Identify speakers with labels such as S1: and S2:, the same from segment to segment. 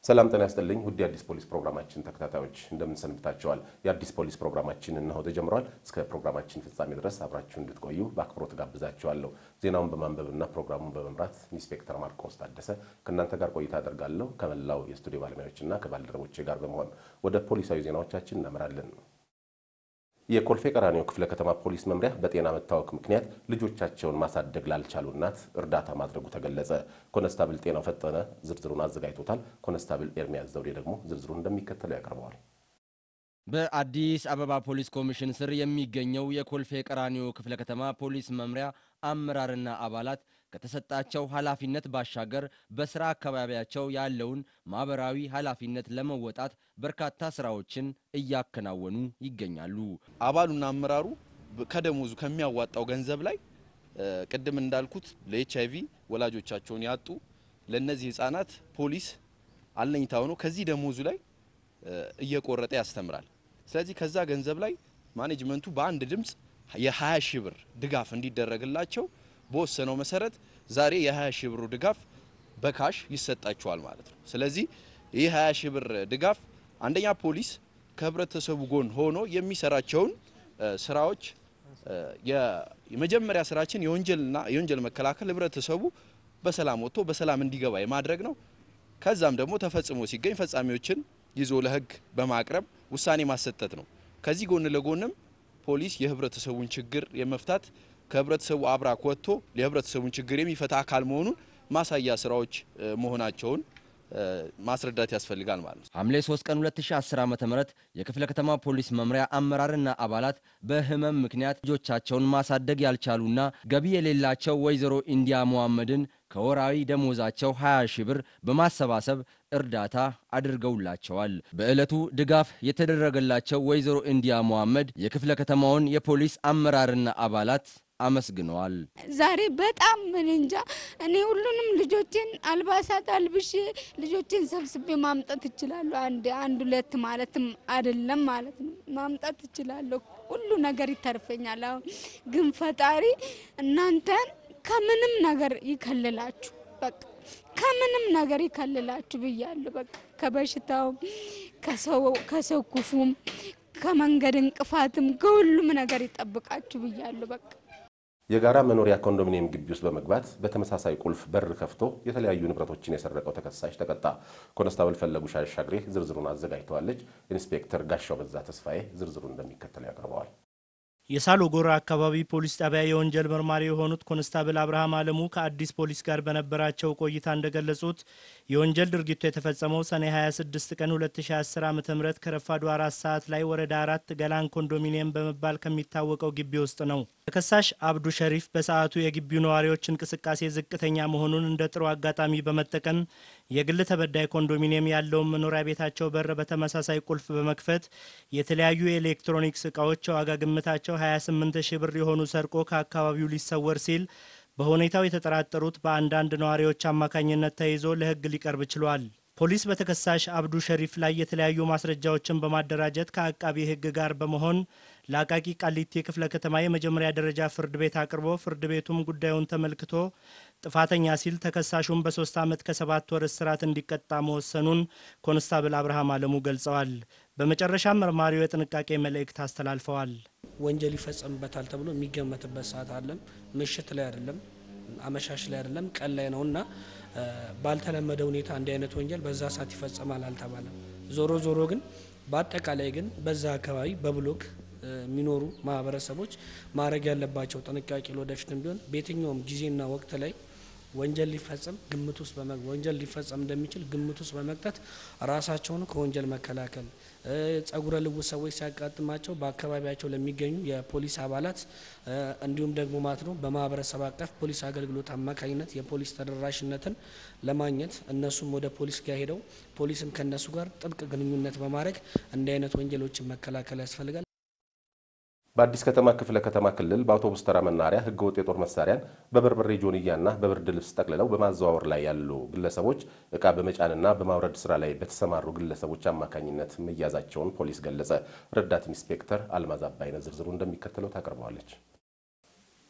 S1: ሰላም ጤና ይስጥልኝ ውድ የአዲስ ፖሊስ ፕሮግራማችን ተከታታዮች እንደምን ሰንብታችኋል? የአዲስ ፖሊስ ፕሮግራማችን እነሆ ተጀምሯል። እስከ ፕሮግራማችን ፍጻሜ ድረስ አብራችሁ እንድትቆዩ በአክብሮት ጋብዛችኋለሁ። ዜናውን በማንበብና ፕሮግራሙን በመምራት ኢንስፔክተር ማርቆስ ታደሰ ከእናንተ ጋር ቆይታ አደርጋለሁ። ከመላው የስቱዲዮ ባለሙያዎችና ከባልደረቦቼ ጋር በመሆን ወደ ፖሊሳዊ ዜናዎቻችን እናመራለን። የኮልፌ ቀራኒዮ ክፍለ ከተማ ፖሊስ መምሪያ በጤና መታወክ ምክንያት ልጆቻቸውን ማሳደግ ላልቻሉ እናት እርዳታ ማድረጉ ተገለጸ። ኮንስታብል ጤናው ፈጠነ ዝርዝሩን አዘጋጅቶታል። ኮንስታብል ኤርሚያስ ዘውዴ ደግሞ ዝርዝሩን እንደሚከተለው ያቀርበዋል።
S2: በአዲስ አበባ ፖሊስ ኮሚሽን ስር የሚገኘው የኮልፌ ቀራኒዮ ክፍለ ከተማ ፖሊስ መምሪያ አመራርና አባላት ከተሰጣቸው ኃላፊነት ባሻገር በስራ አካባቢያቸው ያለውን ማህበራዊ ኃላፊነት ለመወጣት በርካታ ስራዎችን እያከናወኑ ይገኛሉ።
S3: አባሉና አመራሩ ከደሞዙ ከሚያዋጣው ገንዘብ ላይ ቅድም እንዳልኩት ለኤችአይቪ ወላጆቻቸውን ያጡ ለነዚህ ህፃናት ፖሊስ አለኝታ ሆኖ ከዚህ ደሞዙ ላይ እየቆረጠ ያስተምራል። ስለዚህ ከዛ ገንዘብ ላይ ማኔጅመንቱ በአንድ ድምጽ የ20 ሺህ ብር ድጋፍ እንዲደረግላቸው በወሰነው መሰረት ዛሬ የ20 ሺህ ብር ድጋፍ በካሽ ይሰጣቸዋል ማለት ነው። ስለዚህ ይህ 20 ሺህ ብር ድጋፍ አንደኛ ፖሊስ ከህብረተሰቡ ጎን ሆኖ የሚሰራቸውን ስራዎች የመጀመሪያ ስራችን የወንጀል መከላከል ህብረተሰቡ በሰላም ወጥቶ በሰላም እንዲገባ የማድረግ ነው። ከዛም ደግሞ ተፈጽሞ ሲገኝ ፈጻሚዎችን ይዞ ለህግ በማቅረብ ውሳኔ ማሰጠት ነው። ከዚህ ጎን ለጎንም ፖሊስ የህብረተሰቡን ችግር የመፍታት ከህብረተሰቡ አብራክ ወጥቶ የህብረተሰቡን ችግር የሚፈታ አካል መሆኑን ማሳያ ስራዎች መሆናቸውን ማስረዳት ያስፈልጋል ማለት ነው።
S2: ሐምሌ 3 ቀን 2010 ዓ.ም የክፍለ ከተማ ፖሊስ መምሪያ አመራርና አባላት በህመም ምክንያት ልጆቻቸውን ማሳደግ ያልቻሉና ገቢ የሌላቸው ወይዘሮ ኢንዲያ መሐመድን ከወራዊ ደሞዛቸው 20 ሺህ ብር በማሰባሰብ እርዳታ አድርገውላቸዋል። በእለቱ ድጋፍ የተደረገላቸው ወይዘሮ ኢንዲያ መሐመድ የክፍለ ከተማውን የፖሊስ አመራርና አባላት አመስግነዋል።
S4: ዛሬ በጣም እንጃ እኔ ሁሉንም ልጆችን አልባሳት አልብሼ ልጆችን ሰብስቤ ማምጣት እችላለሁ። አንድ ሁለት ማለትም አይደለም ማለት ነው ማምጣት እችላለሁ። ሁሉ ነገር ይተርፈኛል። አሁን ግን ፈጣሪ እናንተን ከምንም ነገር ይከልላችሁ። በቃ ከምንም ነገር ይከልላችሁ ብያለሁ። በቃ ከበሽታው ከሰው ክፉም ከመንገድ እንቅፋትም ከሁሉም ነገር ይጠብቃችሁ ብያለሁ። በቃ
S1: የጋራ መኖሪያ ኮንዶሚኒየም ግቢ ውስጥ በመግባት በተመሳሳይ ቁልፍ በር ከፍቶ የተለያዩ ንብረቶችን የሰረቀው ተከሳሽ ተቀጣ። ኮንስታብል ፈለጉ ሻሻግሬ ዝርዝሩን አዘጋጅተዋለች። ኢንስፔክተር ጋሻው በዛ ተስፋዬ ዝርዝሩን እንደሚከተለው ያቀርበዋል።
S5: የሳሎ ጎራ አካባቢ ፖሊስ ጣቢያ የወንጀል መርማሪ የሆኑት ኮንስታብል አብርሃም አለሙ ከአዲስ ፖሊስ ጋር በነበራቸው ቆይታ እንደገለጹት የወንጀል ድርጊቱ የተፈጸመው ሰኔ 26 ቀን 2010 ዓ.ም ከረፋዱ 4 ሰዓት ላይ ወረዳ 4 ገላን ኮንዶሚኒየም በመባል ከሚታወቀው ግቢ ውስጥ ነው። ተከሳሽ አብዱ ሸሪፍ በሰዓቱ የግቢው ነዋሪዎች እንቅስቃሴ ዝቅተኛ መሆኑን እንደ ጥሩ አጋጣሚ በመጠቀም የግል ተበዳይ ኮንዶሚኒየም ያለውን መኖሪያ ቤታቸው በር በተመሳሳይ ቁልፍ በመክፈት የተለያዩ የኤሌክትሮኒክስ ዕቃዎች ዋጋ ግምታቸው 28 ሺህ ብር የሆኑ ሰርቆ ከአካባቢው ሊሰወር ሲል በሁኔታው የተጠራጠሩት በአንዳንድ ነዋሪዎች አማካኝነት ተይዞ ለህግ ሊቀርብ ችሏል። ፖሊስ በተከሳሽ አብዱ ሸሪፍ ላይ የተለያዩ ማስረጃዎችን በማደራጀት ከአቃቢ ህግ ጋር በመሆን ለአቃቂ ቃሊቲ ክፍለ ከተማ የመጀመሪያ ደረጃ ፍርድ ቤት አቅርቦ ፍርድ ቤቱም ጉዳዩን ተመልክቶ ጥፋተኛ ሲል ተከሳሹን በ3 ዓመት ከ7 ወር እስራት እንዲቀጣ መወሰኑን ኮንስታብል አብርሃም አለሙ ገልጸዋል። በመጨረሻም መርማሪው የጥንቃቄ መልእክት አስተላልፈዋል።
S6: ወንጀል ይፈጸምበታል ተብሎ የሚገመትበት ሰዓት አለም። ምሽት ላይ አይደለም፣ አመሻሽ ላይ አይደለም፣ ቀን ላይ ነውና ባልተለመደ ሁኔታ እንዲህ አይነት ወንጀል በዛ ሰዓት ይፈጸማል አልተባለም። ዞሮ ግን በአጠቃላይ ግን በዛ አካባቢ በብሎክ የሚኖሩ ማህበረሰቦች ማድረግ ያለባቸው ጥንቃቄ ለወደፊትም ቢሆን በየትኛውም ጊዜና ወቅት ላይ ወንጀል ሊፈጸም እንደሚችል ግምት ውስጥ በመክተት ራሳቸውን ከወንጀል መከላከል ጸጉረ ልውጥ ሰዎች ሲያጋጥማቸው በአካባቢያቸው ለሚገኙ የፖሊስ አባላት እንዲሁም ደግሞ ማለት ነው በማህበረሰብ አቀፍ ፖሊስ አገልግሎት አማካኝነት የፖሊስ ተደራሽነትን ለማግኘት እነሱም ወደ ፖሊስ ጋር ሄደው ፖሊስም ከነሱ ጋር ጥብቅ ግንኙነት በማድረግ እንዲህ አይነት ወንጀሎችን መከላከል ያስፈልጋል።
S1: በአዲስ ከተማ ክፍለ ከተማ ክልል በአውቶቡስ ተራ መናኸሪያ ህገወጥ የጦር መሳሪያን በበርበሬ ጆንያና በብርድ ልብስ ጠቅልለው በማዘዋወር ላይ ያሉ ግለሰቦች ዕቃ በመጫንና በማውረድ ስራ ላይ በተሰማሩ ግለሰቦች አማካኝነት መያዛቸውን ፖሊስ ገለጸ። ረዳት ኢንስፔክተር አልማዝ አባይነ ዝርዝሩ እንደሚከተለው ታቀርበዋለች።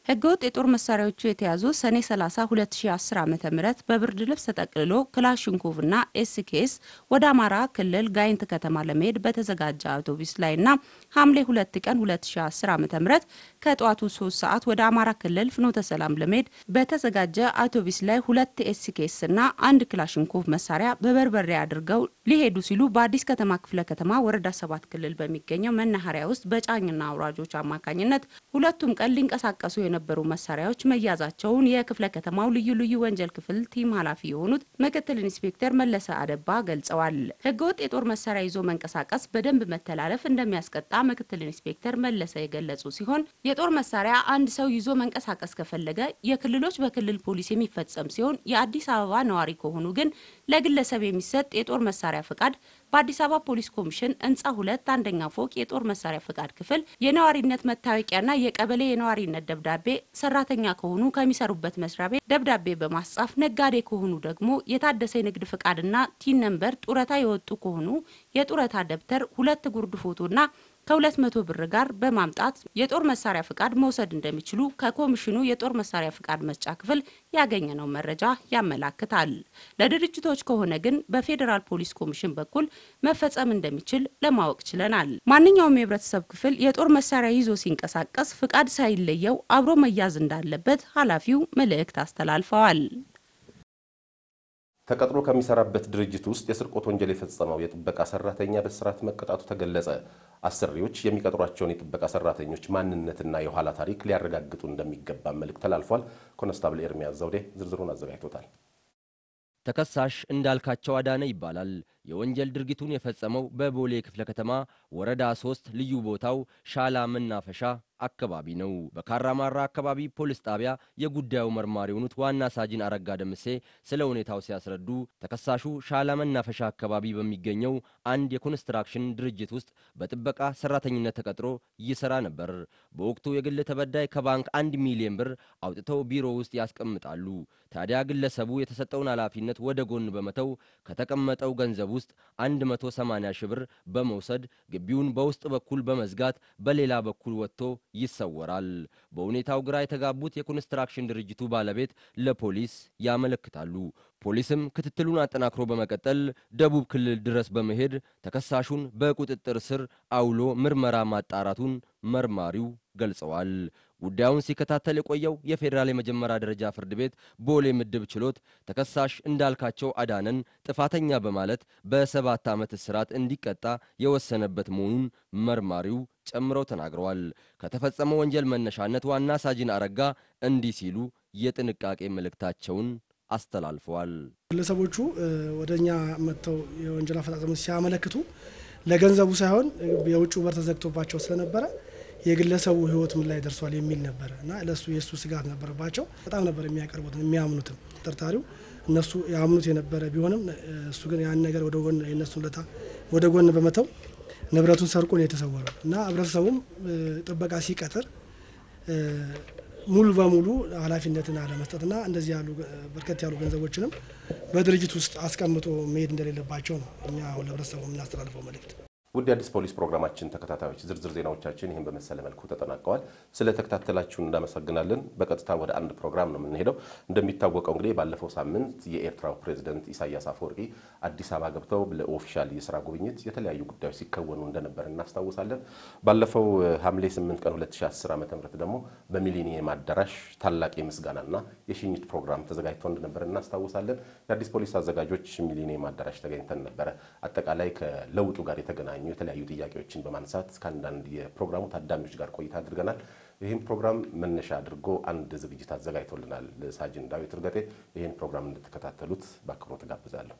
S7: ህገወጥ የጦር መሳሪያዎቹ የተያዙ ሰኔ 30 2010 ዓ.ም በብርድ ልብስ ተጠቅልሎ ክላሽንኮቭና ኤስኬኤስ ወደ አማራ ክልል ጋይንት ከተማ ለመሄድ በተዘጋጀ አውቶቡስ ላይና ሐምሌ 2 ቀን 2010 ዓ.ም ከጧቱ 3 ሰዓት ወደ አማራ ክልል ፍኖተ ሰላም ለመሄድ በተዘጋጀ አውቶቡስ ላይ 2 ኤስኬኤስ እና 1 ክላሽንኮቭ መሳሪያ በበርበሬ አድርገው ሊሄዱ ሲሉ በአዲስ ከተማ ክፍለ ከተማ ወረዳ 7 ክልል በሚገኘው መናኸሪያ ውስጥ በጫኝና አውራጆች አማካኝነት ሁለቱም ቀን ሊንቀሳቀሱ የነበሩ መሳሪያዎች መያዛቸውን የክፍለ ከተማው ልዩ ወንጀል ክፍል ቲም ኃላፊ የሆኑት ምክትል ኢንስፔክተር መለሰ አደባ ገልጸዋል። ህገወጥ የጦር መሳሪያ ይዞ መንቀሳቀስ በደንብ መተላለፍ እንደሚያስቀጣ ምክትል ኢንስፔክተር መለሰ የገለጹ ሲሆን የጦር መሳሪያ አንድ ሰው ይዞ መንቀሳቀስ ከፈለገ የክልሎች በክልል ፖሊስ የሚፈጸም ሲሆን የአዲስ አበባ ነዋሪ ከሆኑ ግን ለግለሰብ የሚሰጥ የጦር መሳሪያ ፍቃድ በአዲስ አበባ ፖሊስ ኮሚሽን እንጻ 2 አንደኛ ፎቅ የጦር መሳሪያ ፍቃድ ክፍል የነዋሪነት መታወቂያና የቀበሌ የነዋሪነት ደብዳቤ ሰራተኛ ከሆኑ ከሚሰሩበት መስሪያ ቤት ደብዳቤ በማስጻፍ ነጋዴ ከሆኑ ደግሞ የታደሰ ንግድ ፍቃድና ቲን ነምበር ጡረታ የወጡ ከሆኑ የጡረታ ደብተር 2 ጉርድ ፎቶና ከ200 ብር ጋር በማምጣት የጦር መሳሪያ ፍቃድ መውሰድ እንደሚችሉ ከኮሚሽኑ የጦር መሳሪያ ፍቃድ መስጫ ክፍል ያገኘነው መረጃ ያመላክታል። ለድርጅቶች ከሆነ ግን በፌደራል ፖሊስ ኮሚሽን በኩል መፈጸም እንደሚችል ለማወቅ ችለናል። ማንኛውም የህብረተሰብ ክፍል የጦር መሳሪያ ይዞ ሲንቀሳቀስ ፍቃድ ሳይለየው አብሮ መያዝ እንዳለበት ኃላፊው መልእክት አስተላልፈዋል።
S1: ተቀጥሮ ከሚሰራበት ድርጅት ውስጥ የስርቆት ወንጀል የፈጸመው የጥበቃ ሰራተኛ በስርዓት መቀጣቱ ተገለጸ። አሰሪዎች የሚቀጥሯቸውን የጥበቃ ሰራተኞች ማንነትና የኋላ ታሪክ ሊያረጋግጡ እንደሚገባ መልእክት ተላልፏል። ኮንስታብል ኤርሚያስ ዘውዴ ዝርዝሩን አዘጋጅቶታል።
S2: ተከሳሽ እንዳልካቸው አዳነ ይባላል። የወንጀል ድርጊቱን የፈጸመው በቦሌ ክፍለ ከተማ ወረዳ 3 ልዩ ቦታው ሻላ መናፈሻ አካባቢ ነው። በካራማራ አካባቢ ፖሊስ ጣቢያ የጉዳዩ መርማሪ የሆኑት ዋና ሳጅን አረጋ ደምሴ ስለ ሁኔታው ሲያስረዱ ተከሳሹ ሻላ መናፈሻ አካባቢ በሚገኘው አንድ የኮንስትራክሽን ድርጅት ውስጥ በጥበቃ ሰራተኝነት ተቀጥሮ ይሰራ ነበር። በወቅቱ የግል ተበዳይ ከባንክ 1 ሚሊዮን ብር አውጥተው ቢሮ ውስጥ ያስቀምጣሉ። ታዲያ ግለሰቡ የተሰጠውን ኃላፊነት ወደ ጎን በመተው ከተቀመጠው ገንዘብ ውስጥ 180 ሺህ ብር በመውሰድ ግቢውን በውስጥ በኩል በመዝጋት በሌላ በኩል ወጥቶ ይሰወራል። በሁኔታው ግራ የተጋቡት የኮንስትራክሽን ድርጅቱ ባለቤት ለፖሊስ ያመለክታሉ። ፖሊስም ክትትሉን አጠናክሮ በመቀጠል ደቡብ ክልል ድረስ በመሄድ ተከሳሹን በቁጥጥር ስር አውሎ ምርመራ ማጣራቱን መርማሪው ገልጸዋል። ጉዳዩን ሲከታተል የቆየው የፌደራል የመጀመሪያ ደረጃ ፍርድ ቤት ቦሌ ምድብ ችሎት ተከሳሽ እንዳልካቸው አዳነን ጥፋተኛ በማለት በ7 ዓመት እስራት እንዲቀጣ የወሰነበት መሆኑን መርማሪው ጨምረው ተናግረዋል። ከተፈጸመው ወንጀል መነሻነት ዋና ሳጅን አረጋ እንዲህ ሲሉ የጥንቃቄ መልእክታቸውን አስተላልፈዋል።
S8: ግለሰቦቹ ወደኛ መጥተው የወንጀል አፈጻጸም ሲያመለክቱ ለገንዘቡ ሳይሆን የውጭ በር ተዘግቶባቸው ስለነበረ የግለሰቡ ህይወት ምን ላይ ደርሷል የሚል ነበር እና ለሱ የሱ ስጋት ነበርባቸው። በጣም ነበር የሚያቀርቡት የሚያምኑትም ተጠርጣሪው እነሱ ያምኑት የነበረ ቢሆንም እሱ ግን ያን ነገር ወደ ጎን የነሱን ለታ ወደ ጎን በመተው ንብረቱን ሰርቆ ነው የተሰወረው እና ህብረተሰቡም ጥበቃ ሲቀጥር ሙሉ በሙሉ ኃላፊነትን አለመስጠትና እንደዚህ ያሉ በርከት ያሉ ገንዘቦችንም በድርጅት ውስጥ አስቀምጦ መሄድ እንደሌለባቸው ነው እኛ ለህብረተሰቡ የምናስተላልፈው መልእክት።
S1: ውድ አዲስ ፖሊስ ፕሮግራማችን ተከታታዮች ዝርዝር ዜናዎቻችን ይህን በመሰለ መልኩ ተጠናቀዋል። ስለ ተከታተላችሁን እናመሰግናለን። በቀጥታ ወደ አንድ ፕሮግራም ነው የምንሄደው። እንደሚታወቀው እንግዲህ ባለፈው ሳምንት የኤርትራው ፕሬዝዳንት ኢሳያስ አፈወርቂ አዲስ አበባ ገብተው ለኦፊሻል የሥራ ጉብኝት የተለያዩ ጉዳዮች ሲከወኑ እንደነበር እናስታውሳለን። ባለፈው ሐምሌ 8 ቀን 2010 ዓ.ም ደግሞ በሚሊኒየም አዳራሽ ታላቅ የምስጋናና የሽኝት ፕሮግራም ተዘጋጅቶ እንደነበር እናስታውሳለን። የአዲስ ፖሊስ አዘጋጆች ሚሊኒየም አዳራሽ ተገኝተን ነበር። አጠቃላይ ከለውጡ ጋር የተገናኙ የተለያዩ ጥያቄዎችን በማንሳት ከአንዳንድ የፕሮግራሙ ታዳሚዎች ጋር ቆይታ አድርገናል። ይህን ፕሮግራም መነሻ አድርጎ አንድ ዝግጅት አዘጋጅቶልናል ሳጅን ዳዊት እርገጤ። ይህን ፕሮግራም እንድትከታተሉት በአክብሮት ጋብዛለሁ።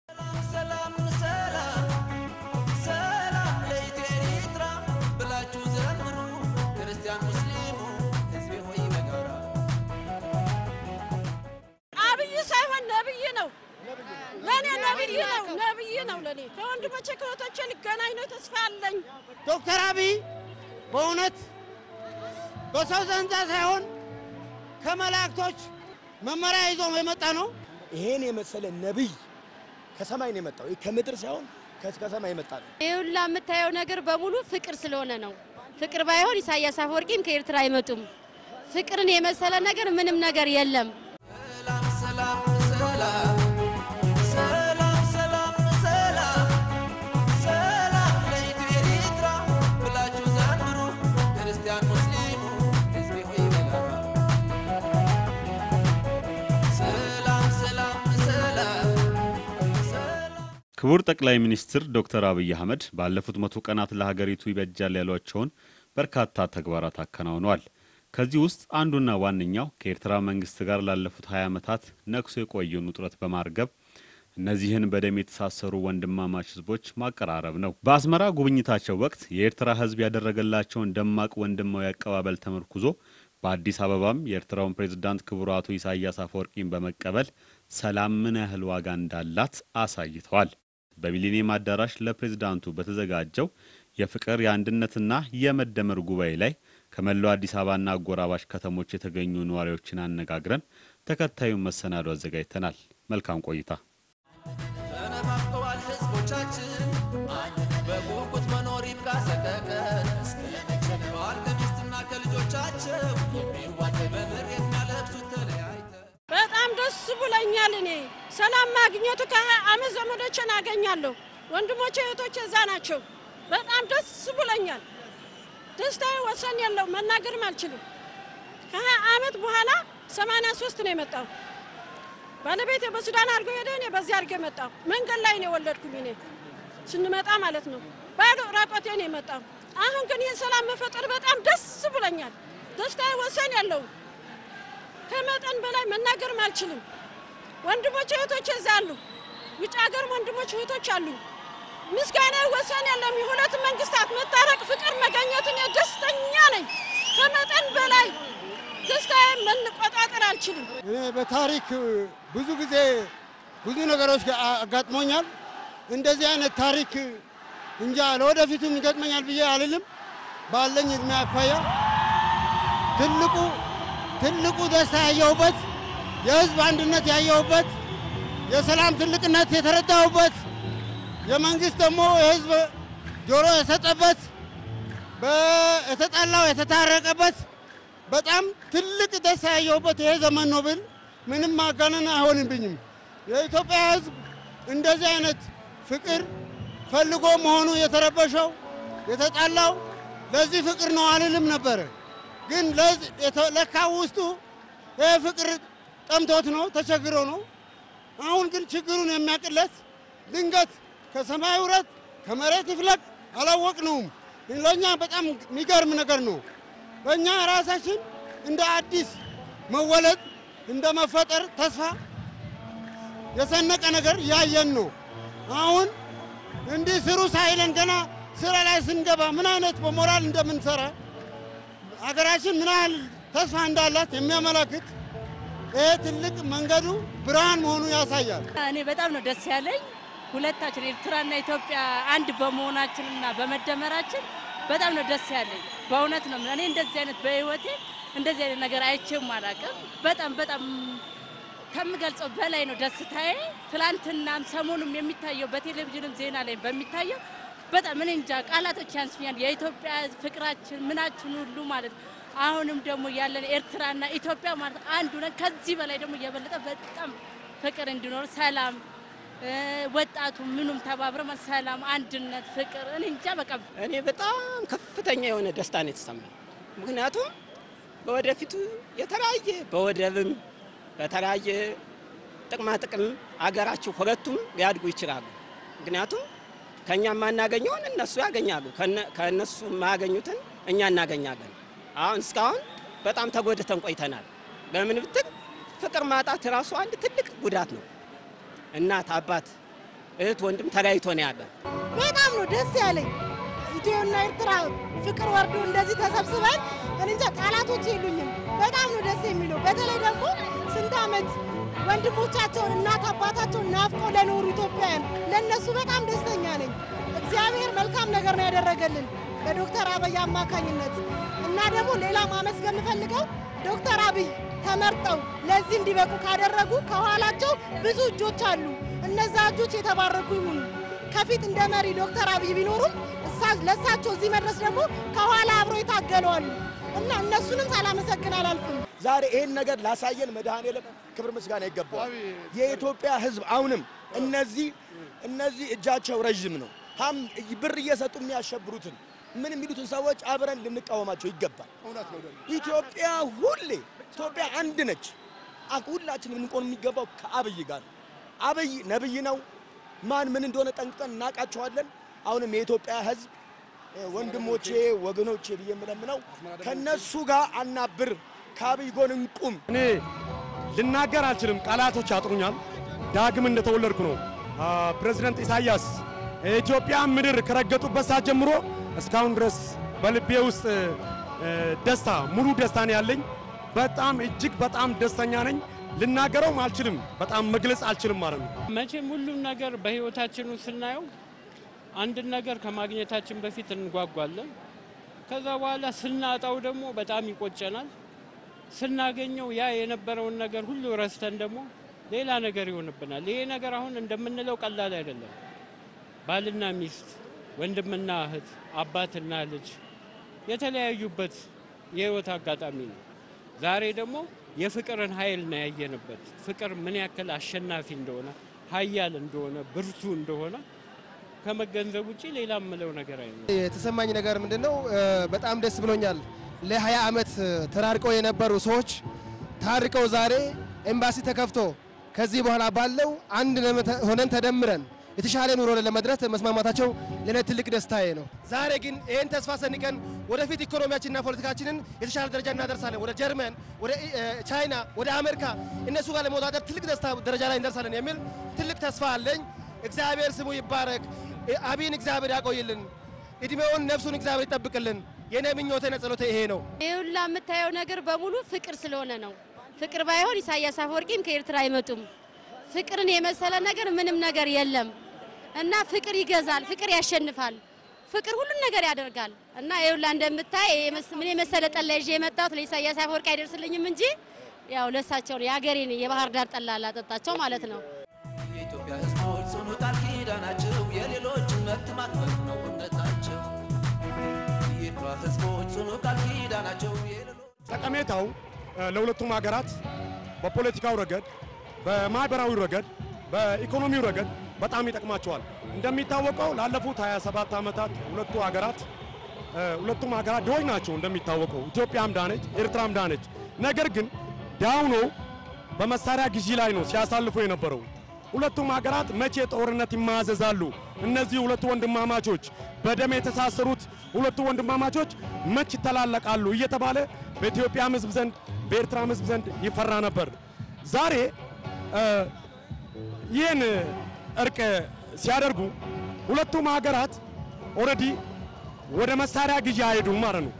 S9: አብይ ሳይሆን ነብይ ነው። ለኔ ነብይ ነው ለኔ ከወንድሞቼ ከወቶቼ ሊገናኝ ነው ተስፋ አለኝ።
S10: ዶክተር አብይ በእውነት በሰው ዘንድ ሳይሆን ከመላእክቶች መመሪያ ይዞ የመጣ ነው።
S11: ይሄን የመሰለ ነብይ ከሰማይ ነው የመጣው። ከምድር ሳይሆን ከሰማይ የመጣ ነው።
S12: ይሁላ የምታየው ነገር በሙሉ ፍቅር ስለሆነ ነው። ፍቅር ባይሆን ኢሳያስ አፈወርቂም ከኤርትራ አይመጡም። ፍቅርን የመሰለ ነገር ምንም ነገር የለም።
S13: ክቡር ጠቅላይ ሚኒስትር ዶክተር አብይ አህመድ ባለፉት 100 ቀናት ለሀገሪቱ ይበጃል ያሏቸውን በርካታ ተግባራት አከናውነዋል። ከዚህ ውስጥ አንዱና ዋነኛው ከኤርትራ መንግስት ጋር ላለፉት 20 ዓመታት ነክሶ የቆየውን ውጥረት በማርገብ እነዚህን በደም የተሳሰሩ ወንድማማች ህዝቦች ማቀራረብ ነው። በአስመራ ጉብኝታቸው ወቅት የኤርትራ ህዝብ ያደረገላቸውን ደማቅ ወንድማዊ አቀባበል ተመርኩዞ በአዲስ አበባም የኤርትራውን ፕሬዝዳንት ክቡር አቶ ኢሳያስ አፈወርቂን በመቀበል ሰላም ምን ያህል ዋጋ እንዳላት አሳይተዋል። በሚሊኒየም አዳራሽ ለፕሬዝዳንቱ በተዘጋጀው የፍቅር የአንድነትና የመደመር ጉባኤ ላይ ከመላው አዲስ አበባና አጎራባሽ ከተሞች የተገኙ ነዋሪዎችን አነጋግረን ተከታዩን መሰናዶ አዘጋጅተናል። መልካም ቆይታ።
S14: ተነፋፍቀዋል ህዝቦቻችን በጉጉት መኖር ይብቃ ሰቀቀን እስከመቸነዋል ከሚስትና ከልጆቻቸው የሚዋደድ በምር የሚያለቅሱት ተለያይተው
S9: በጣም ደስ ብሎኛል። እኔ ሰላም ማግኘቱ ከአመት ዘመዶችን አገኛለሁ። ወንድሞቼ እህቶቼ እዛ ናቸው። በጣም ደስ ብሎኛል። ደስታዬ ወሰን የለው መናገርም አልችልም። ከአመት በኋላ 83 ነው የመጣው። ባለቤቴ በሱዳን አርጎ ሄደ፣ እኔ በዚህ አርጌ መጣው። መንገድ ላይ ነው ወለድኩኝ እኔ ስንመጣ ማለት ነው። ባዶ ራቆቴ ነው የመጣው። አሁን ግን የሰላም መፈጠር በጣም ደስ ብሎኛል። ደስታዬ ወሰን የለው ከመጠን በላይ መናገርም አልችልም። ወንድሞቼ እህቶቼ እዛ አሉ። ውጭ ሀገር ወንድሞቼ እህቶች አሉ። ምስጋና ወሰን የለም። የሁለት መንግስታት መታረቅ ፍቅር መገኘትን ደስተኛ ነኝ። ከመጠን በላይ ደስታዬን መቆጣጠር አልችልም።
S10: እኔ በታሪክ ብዙ ጊዜ ብዙ ነገሮች አጋጥሞኛል። እንደዚህ አይነት ታሪክ እንጃ ለወደፊቱም ይገጥመኛል ብዬ አልልም። ባለኝ እድሜ አኳያ ትልቁ ደስታ ያየሁበት፣ የህዝብ አንድነት ያየሁበት፣ የሰላም ትልቅነት የተረዳሁበት፣ የመንግስት ደግሞ የህዝብ ጆሮ የሰጠበት፣ የተጣላው የተታረቀበት በጣም ትልቅ ደስታ ያየሁበት ይሄ ዘመን ነው ብል ምንም ማጋነን አይሆንብኝም። የኢትዮጵያ ህዝብ እንደዚህ አይነት ፍቅር ፈልጎ መሆኑ የተረበሸው የተጣላው ለዚህ ፍቅር ነው አልልም ነበር። ግን ለካው ውስጡ ይሄ ፍቅር ጠምቶት ነው ተቸግሮ ነው። አሁን ግን ችግሩን የሚያቅለት ድንገት ከሰማይ ውረት ከመሬት ይፍለቅ አላወቅነውም። ለኛ በጣም የሚገርም ነገር ነው። በእኛ ራሳችን እንደ አዲስ መወለድ እንደ መፈጠር ተስፋ የሰነቀ ነገር ያየን ነው። አሁን እንዲህ ስሩ ሳይለን ገና ስራ ላይ ስንገባ ምን አይነት በሞራል እንደምንሰራ ሀገራችን ምን ያህል ተስፋ እንዳላት የሚያመለክት ይሄ ትልቅ መንገዱ ብርሃን መሆኑ ያሳያል።
S15: እኔ በጣም ነው ደስ ያለኝ። ሁለታችን ኤርትራና ኢትዮጵያ አንድ በመሆናችንና በመደመራችን በጣም ነው ደስ ያለኝ። በእውነት ነው። እኔ እንደዚህ አይነት በህይወቴ እንደዚህ አይነት ነገር አይቼም አላውቅም። በጣም ከምገልጸው በላይ ነው ደስታዬ። ትላንትናም ሰሞኑም የሚታየው በቴሌቪዥንም ዜና ላይ በሚታየው በጣም እኔ እንጃ ቃላቶች ያንሱኛል። የኢትዮጵያ ፍቅራችን ምናችን ሁሉ ማለት አሁንም ደግሞ ያለን ኤርትራና ኢትዮጵያ ማለት አንዱ ነው። ከዚህ በላይ ደግሞ የበለጠ በጣም ፍቅር እንዲኖር ሰላም ወጣቱ ምኑም ተባብረን ሰላም አንድነት ፍቅር እኔ እንጃ በቃ
S16: እኔ በጣም ከፍተኛ የሆነ ደስታ ነው የተሰማኝ። ምክንያቱም በወደፊቱ የተራየ በወደብም በተራየ ጥቅም አገራቸው ሁለቱም ሊያድጉ ይችላሉ። ምክንያቱም ከኛ ማናገኘውን እነሱ ያገኛሉ፣ ከነሱ ማያገኙትን እኛ እናገኛለን። አሁን እስካሁን በጣም ተጎድተን ቆይተናል። በምን ብትል ፍቅር ማጣት ራሱ አንድ ትልቅ ጉዳት ነው። እናት አባት እህት ወንድም ተለያይቶ ነው ያለ።
S9: በጣም ነው ደስ ያለኝ። ኢትዮጵያና ኤርትራ ፍቅር ወርዶ እንደዚህ ተሰብስበን እንጃ ቃላቶች የሉኝም። በጣም ነው ደስ የሚለው። በተለይ ደግሞ ስንት ዓመት ወንድሞቻቸውን እናት አባታቸውን ናፍቀው ለኖሩ ኢትዮጵያውያን ለነሱ በጣም ደስተኛ ነኝ። እግዚአብሔር መልካም ነገር ነው ያደረገልን በዶክተር አብይ አማካኝነት እና ደግሞ ሌላ ማመስገን ፈልገው ዶክተር አብይ ተመርጠው ለዚህ እንዲበቁ ካደረጉ ከኋላቸው ብዙ እጆች አሉ። እነዛ እጆች የተባረኩ ይሁኑ። ከፊት እንደ መሪ ዶክተር አብይ ቢኖሩም ለሳቸው እዚህ መድረስ ደግሞ ከኋላ አብሮ ይታገላሉ።
S11: እና እነሱንም ሳላመሰግን አላልፍም። ዛሬ ይሄን ነገር ላሳየን መድኃኔዓለም ክብር ምስጋና ይገባዋል። የኢትዮጵያ ሕዝብ አሁንም እነዚህ እጃቸው ረጅም ነው ብር እየሰጡ የሚያሸብሩትን ምን የሚሉትን ሰዎች አብረን ልንቃወማቸው ይገባል። ኢትዮጵያ አንድ ነች። ሁላችንም ልንቆም የሚገባው ከአብይ ጋር ነው። አብይ ነብይ ነው። ማን ምን እንደሆነ ጠንቅቀን እናውቃቸዋለን። አሁንም የኢትዮጵያ ሕዝብ ወንድሞቼ ወገኖቼ ብዬ የምለምነው ከነሱ ጋር አናብር፣ ከአብይ ጎን እንቁም።
S17: እኔ ልናገር አልችልም፣ ቃላቶች ያጥሩኛል። ዳግም እንደተወለድኩ ነው ፕሬዝዳንት ኢሳያስ ኢትዮጵያ ምድር ከረገጡበት ሰዓት ጀምሮ እስካሁን ድረስ በልቤ ውስጥ ደስታ ሙሉ ደስታ ነው ያለኝ። በጣም እጅግ በጣም ደስተኛ ነኝ። ልናገረውም አልችልም፣ በጣም መግለጽ አልችልም ማለት ነው።
S18: መቼም ሁሉም ነገር በህይወታችን ውስጥ ስናየው አንድ ነገር ከማግኘታችን በፊት እንጓጓለን። ከዛ በኋላ ስናጣው ደግሞ በጣም ይቆጨናል። ስናገኘው ያ የነበረውን ነገር ሁሉ ረስተን ደግሞ ሌላ ነገር ይሆንብናል። ይሄ ነገር አሁን እንደምንለው ቀላል አይደለም። ባልና ሚስት፣ ወንድምና እህት፣ አባትና ልጅ የተለያዩበት የህይወት አጋጣሚ ነው። ዛሬ ደግሞ የፍቅርን ኃይል ነው ያየንበት። ፍቅር ምን ያክል አሸናፊ እንደሆነ፣ ኃያል እንደሆነ፣ ብርቱ እንደሆነ ከመገንዘብ ውጪ ሌላ ምለው ነገር አይደለም።
S19: የተሰማኝ ነገር ምንድነው? በጣም ደስ ብሎኛል። ለ20 ዓመት ተራርቀው የነበሩ ሰዎች ታርቀው ዛሬ ኤምባሲ ተከፍቶ ከዚህ በኋላ ባለው አንድ ሆነን ተደምረን የተሻለ ኑሮ ለመድረስ መስማማታቸው ለኔ ትልቅ ደስታዬ ነው። ዛሬ ግን ይሄን ተስፋ ሰንቀን ወደፊት ኢኮኖሚያችንና ፖለቲካችንን የተሻለ ደረጃ እናደርሳለን። ወደ ጀርመን፣ ወደ ቻይና፣ ወደ አሜሪካ እነሱ ጋር ለመወዳደር ትልቅ ደረጃ ላይ እንደርሳለን የሚል ትልቅ ተስፋ አለኝ። እግዚአብሔር ስሙ ይባረክ። አብይን እግዚአብሔር ያቆይልን። እድሜውን ነፍሱን እግዚአብሔር ይጠብቅልን። የኔ ምኞቴና ጸሎቴ ይሄ ነው።
S12: ይሁላ የምታየው ነገር በሙሉ ፍቅር ስለሆነ ነው። ፍቅር ባይሆን ኢሳያስ አፈወርቂም ከኤርትራ አይመጡም። ፍቅርን የመሰለ ነገር ምንም ነገር የለም እና ፍቅር ይገዛል፣ ፍቅር ያሸንፋል፣ ፍቅር ሁሉን ነገር ያደርጋል እና ይሁላ እንደምታይ ምን የመሰለ ጠላ ይዤ የመጣሁት ለኢሳያስ አፈወርቂ አይደርስልኝም እንጂ ያው ለሳቸው የሀገሬን የባህር ዳር ጠላ ላጠጣቸው ማለት ነው።
S14: የኢትዮጵያ ሕዝቦች ጽኑ ቃል ኪዳናቸው የሌሎችን መብት ማክበር ነው እምነታቸው። የኢትዮጵያ ሕዝቦች ጽኑ ቃል ኪዳናቸው
S17: ጠቀሜታው ለሁለቱም ሀገራት በፖለቲካው ረገድ፣ በማህበራዊ ረገድ፣ በኢኮኖሚው ረገድ በጣም ይጠቅማቸዋል። እንደሚታወቀው ላለፉት 27 ዓመታት ሁለቱም ሀገራት ድሆች ናቸው። እንደሚታወቀው ኢትዮጵያም ዳነች፣ ኤርትራም ዳነች። ነገር ግን ዳውኖ በመሳሪያ ግዢ ላይ ነው ሲያሳልፉ የነበረው። ሁለቱም ሀገራት መቼ ጦርነት ይማዘዛሉ? እነዚህ ሁለቱ ወንድማማቾች በደም የተሳሰሩት ሁለቱ ወንድማማቾች መቼ ይተላለቃሉ እየተባለ በኢትዮጵያም ሕዝብ ዘንድ በኤርትራም ሕዝብ ዘንድ ይፈራ ነበር። ዛሬ ይህን እርቅ ሲያደርጉ ሁለቱም ሀገራት ኦልሬዲ ወደ መሳሪያ ግዢ አይሄዱም ማለት ነው።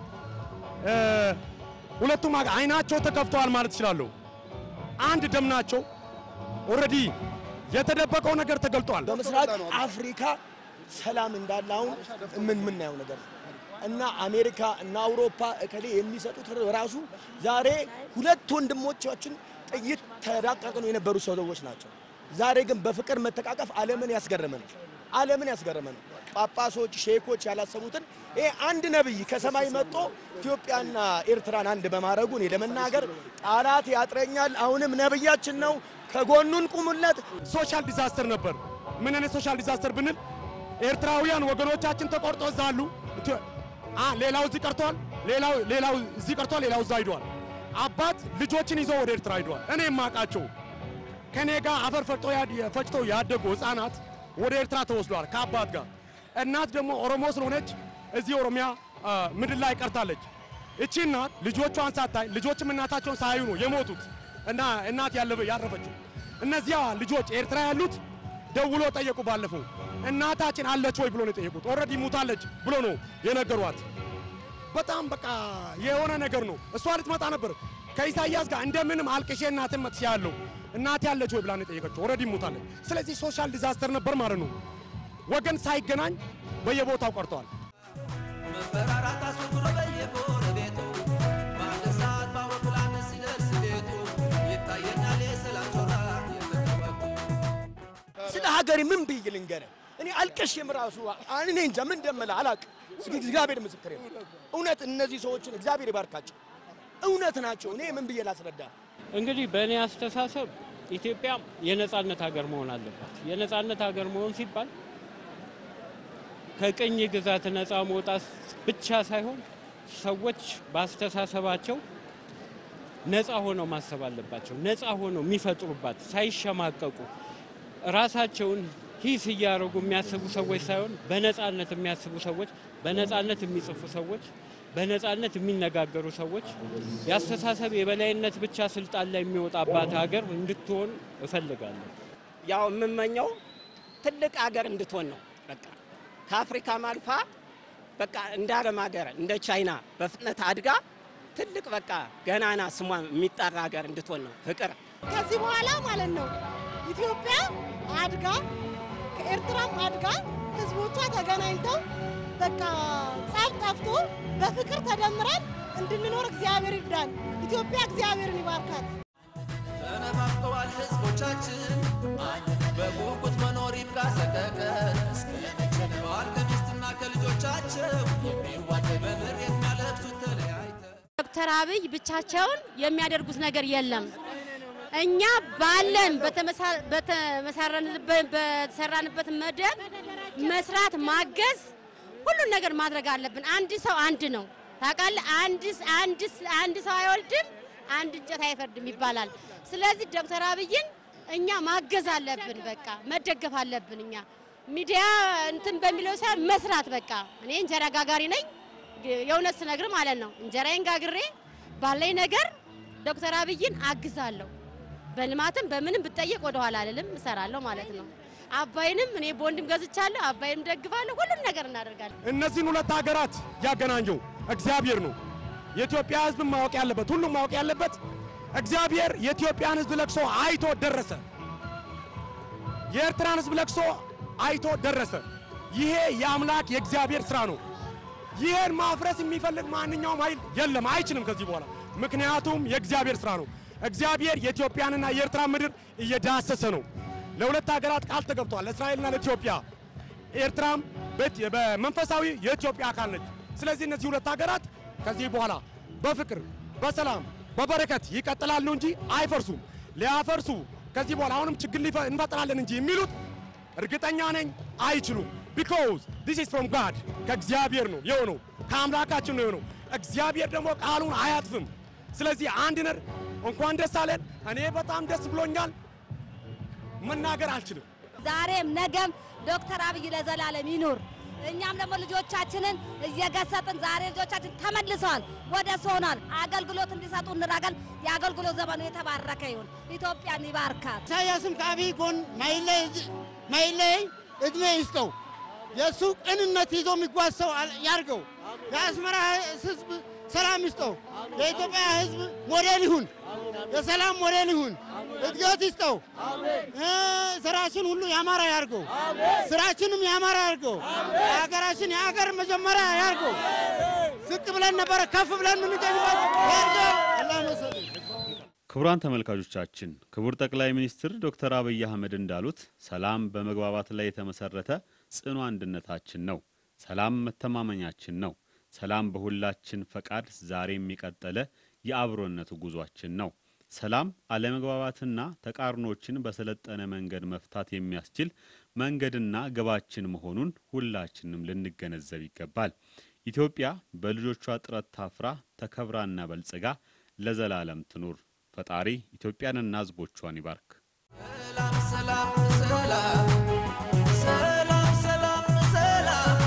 S17: ሁለቱም አይናቸው ተከፍተዋል ማለት ይችላሉ። አንድ ደም ናቸው። ኦልሬዲ የተደበቀው ነገር ተገልጧል።
S11: በምስራቅ አፍሪካ ሰላም እንዳለ አሁን የምናየው ነገር እና አሜሪካ እና አውሮፓ እከሌ የሚሰጡት ራሱ ዛሬ ሁለት ወንድሞቻችን ጥይት ተዳቀቅን የነበሩ ሰዎች ናቸው። ዛሬ ግን በፍቅር መተቃቀፍ ዓለምን ያስገረመ ነው። ጳጳሶች፣ ሼኮች ያላሰቡትን ይሄ አንድ ነብይ ከሰማይ መጥቶ ኢትዮጵያና ኤርትራን አንድ በማድረጉ እኔ ለመናገር ቃላት ያጥረኛል። አሁንም ነብያችን ነው፣ ከጎኑን ቁሙለት።
S17: ሶሻል ዲዛስተር ነበር። ምን አይነት ሶሻል ዲዛስተር ብንል ኤርትራውያን ወገኖቻችን ተቆርጦ ዛሉ። ሌላው እዚህ ቀርቷል፣ ሌላው እዚህ ቀርቷል፣ ሌላው እዛ ሄዷል። አባት ልጆችን ይዞ ወደ ኤርትራ ሄዷል። እኔ የማውቃቸው ከኔ ጋር አፈር ፈጭተው ያደጉ ህፃናት ወደ ኤርትራ ተወስዷል ከአባት ጋር። እናት ደግሞ ኦሮሞ ስለሆነች እዚህ ኦሮሚያ ምድር ላይ ቀርታለች። እቺ እናት ልጆቿን ሳታይ ልጆችም እናታቸውን ሳያዩ ነው የሞቱት እና እናት ያረፈችው። እነዚያ ልጆች ኤርትራ ያሉት ደውሎ ጠየቁ። ባለፈው እናታችን አለች ወይ ብሎ ነው የጠየቁት። ኦልሬዲ ሙታለች ብሎ ነው የነገሯት። በጣም በቃ የሆነ ነገር ነው። እሷ ልትመጣ ነበር ከኢሳያስ ጋር እንደምንም አልቅሼ እናትን መጥቻለሁ እናት ያለች ወይ ብላ ነው የጠየቀችው። ኦልሬዲ ሙታለች። ስለዚህ ሶሻል ዲዛስተር ነበር ማለት ነው። ወገን ሳይገናኝ በየቦታው ቀርቷል።
S14: መፈራራት አስወግዶ በየጎረቤቱ በአንድ ሰዓት በአውሮፕላን ሲደርስ ቤቱ ይታየኛል የሰላም ጮራ የተከበቱ።
S11: ስለ ሀገሬ ምን ብዬ ልንገርህ? እኔ አልቅሼም ራሱ እኔ እንጃ ምን እንደምልህ አላውቅም። እግዚአብሔር ምስክሬ ነው። እውነት እነዚህ ሰዎችን እግዚአብሔር ይባርካቸው። እውነት ናቸው። እኔ ምን ብዬ ላስረዳ?
S18: እንግዲህ በእኔ አስተሳሰብ ኢትዮጵያ የነጻነት ሀገር መሆን አለባት። የነጻነት ሀገር መሆን ሲባል ከቅኝ ግዛት ነጻ መውጣት ብቻ ሳይሆን ሰዎች በአስተሳሰባቸው ነጻ ሆነው ማሰብ አለባቸው። ነጻ ሆነው የሚፈጥሩባት ሳይሸማቀቁ ራሳቸውን ሂስ እያደረጉ የሚያስቡ ሰዎች ሳይሆን በነጻነት የሚያስቡ ሰዎች፣ በነጻነት የሚጽፉ ሰዎች፣ በነጻነት የሚነጋገሩ ሰዎች ያስተሳሰብ የበላይነት ብቻ ስልጣን ላይ የሚወጣባት ሀገር እንድትሆን እፈልጋለሁ።
S16: ያው የምመኘው ትልቅ ሀገር እንድትሆን ነው። በቃ ከአፍሪካ ማልፋ በቃ እንደ ዓለም ሀገር እንደ ቻይና በፍጥነት አድጋ ትልቅ በቃ ገናና ስሟ የሚጠራ ሀገር እንድትሆን ነው ፍቅር።
S9: ከዚህ በኋላ ማለት ነው ኢትዮጵያ አድጋ ከኤርትራም አድጋ ህዝቦቿ ተገናኝተው በቃ ጸብ ጠፍቶ በፍቅር ተደምረን እንድንኖር እግዚአብሔር ይርዳን። ኢትዮጵያ እግዚአብሔርን ይባርካት።
S14: ተነፋፍቀዋል ህዝቦቻችን በጉጉት መኖር ይብቃ ሰቀቀን። በዓል ከሚስትና ከልጆቻቸው የሚዋደድ በምር የሚያለቅሱት ተለያይተው
S12: ዶክተር አብይ ብቻቸውን የሚያደርጉት ነገር የለም። እኛ ባለን በተሰራንበት መደብ መስራት ማገዝ ሁሉን ነገር ማድረግ አለብን። አንድ ሰው አንድ ነው ታውቃለህ። አንድ ሰው አይወልድም፣ አንድ እንጨት አይፈርድም ይባላል። ስለዚህ ዶክተር አብይን እኛ ማገዝ አለብን። በቃ መደገፍ አለብን። እኛ ሚዲያ እንትን በሚለው ሳይሆን መስራት በቃ እኔ እንጀራ ጋጋሪ ነኝ። የእውነት ስነግር ማለት ነው እንጀራዬን ጋግሬ ባለኝ ነገር ዶክተር አብይን አግዛለሁ። በልማትም በምንም ብጠየቅ ወደ ኋላ አይደለም እሰራለሁ ማለት ነው። አባይንም እኔ ቦንድም ገዝቻለሁ፣ አባይንም ደግፋለሁ። ሁሉም ነገር እናደርጋለን።
S17: እነዚህን ሁለት ሀገራት ያገናኘው እግዚአብሔር ነው። የኢትዮጵያ ሕዝብ ማወቅ ያለበት ሁሉም ማወቅ ያለበት እግዚአብሔር የኢትዮጵያን ሕዝብ ለቅሶ አይቶ ደረሰ። የኤርትራን ሕዝብ ለቅሶ አይቶ ደረሰ። ይሄ የአምላክ የእግዚአብሔር ስራ ነው። ይሄን ማፍረስ የሚፈልግ ማንኛውም ኃይል የለም፣ አይችልም ከዚህ በኋላ። ምክንያቱም የእግዚአብሔር ስራ ነው። እግዚአብሔር የኢትዮጵያንና የኤርትራ ምድር እየዳሰሰ ነው። ለሁለት ሀገራት ቃል ተገብቷል፣ ለእስራኤልና ለኢትዮጵያ። ኤርትራም በመንፈሳዊ የኢትዮጵያ አካል ነች። ስለዚህ እነዚህ ሁለት ሀገራት ከዚህ በኋላ በፍቅር በሰላም በበረከት ይቀጥላሉ እንጂ አይፈርሱም። ሊያፈርሱ ከዚህ በኋላ አሁንም ችግር እንፈጥራለን እንጂ የሚሉት እርግጠኛ ነኝ አይችሉም። because this is from God ከእግዚአብሔር ነው የሆነው፣ ከአምላካችን ነው የሆነው። እግዚአብሔር ደግሞ ቃሉን አያጥፍም። ስለዚህ አንድ ነር እንኳን ደስ አለን። እኔ በጣም ደስ ብሎኛል፣ መናገር አልችልም።
S20: ዛሬም ነገም ዶክተር አብይ ለዘላለም ይኑር። እኛም ደግሞ ልጆቻችንን እየገሰጥን ዛሬ ልጆቻችን ተመልሰዋል፣ ወደ ሶናል አገልግሎት እንዲሰጡ እንራገል። የአገልግሎት ዘመኑ የተባረከ ይሁን። ኢትዮጵያን ይባርካት።
S10: ኢሳያስም ከአብይ ጎን ማይለይ እድሜ ይስጠው። የእሱ ቅንነት ይዞ የሚጓዝ ሰው ያርገው። የአስመራ ህዝብ ሰላም ይስጠው። የኢትዮጵያ ህዝብ ሞዴል ይሁን፣ የሰላም ሞዴል ይሁን። እድገት ይስጠው። ስራችን ሁሉ ያማረ ያርገው። ስራችንም ያማረ ያርገው። ሀገራችን የሀገር መጀመሪያ ያርገው። ዝቅ ብለን ነበረ ከፍ ብለን ምንገኝበት ያርገው። አላህ መሰለኝ።
S13: ክቡራን ተመልካቾቻችን ክቡር ጠቅላይ ሚኒስትር ዶክተር አብይ አህመድ እንዳሉት ሰላም በመግባባት ላይ የተመሰረተ ጽኑ አንድነታችን ነው። ሰላም መተማመኛችን ነው። ሰላም በሁላችን ፈቃድ ዛሬም የቀጠለ የአብሮነት ጉዟችን ነው። ሰላም አለመግባባትና ተቃርኖችን በሰለጠነ መንገድ መፍታት የሚያስችል መንገድና ግባችን መሆኑን ሁላችንም ልንገነዘብ ይገባል። ኢትዮጵያ በልጆቿ ጥረት ታፍራ ተከብራና በልጽጋ ለዘላለም ትኑር። ፈጣሪ ኢትዮጵያንና ሕዝቦቿን ይባርክ።
S14: ሰላም ሰላም ሰላም ሰላም ሰላም ሰላም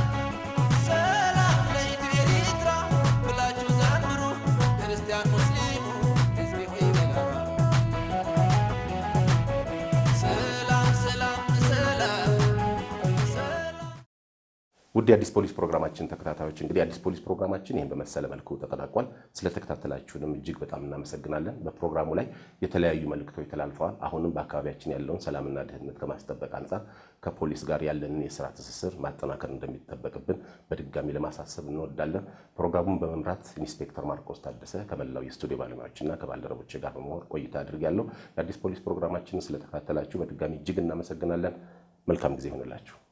S14: ሰላም ለኢትዮጵያ ብላችሁ ዘምሩ ክርስቲያን ሙስሊሙ ሕዝቤ ሆይ በላ ሰላም ሰላም ሰላም
S1: ውድ የአዲስ ፖሊስ ፕሮግራማችን ተከታታዮች እንግዲህ አዲስ ፖሊስ ፕሮግራማችን ይሄን በመሰለ መልኩ ተጠናቋል። ስለተከታተላችሁንም እጅግ በጣም እናመሰግናለን። በፕሮግራሙ ላይ የተለያዩ መልእክቶች ተላልፈዋል። አሁንም በአካባቢያችን ያለውን ሰላምና ደህንነት ከማስጠበቅ አንፃር ከፖሊስ ጋር ያለንን የሥራ ትስስር ማጠናከር እንደሚጠበቅብን በድጋሚ ለማሳሰብ እንወዳለን። ፕሮግራሙን በመምራት ኢንስፔክተር ማርቆስ ታደሰ ከመላው የስቱዲዮ ባለሙያዎችና ከባልደረቦች ጋር በመሆን ቆይታ አድርጌያለሁ። የአዲስ ፖሊስ ፕሮግራማችንን ስለተከታተላችሁ በድጋሚ እጅግ እናመሰግናለን። መልካም ጊዜ ይሁንላችሁ።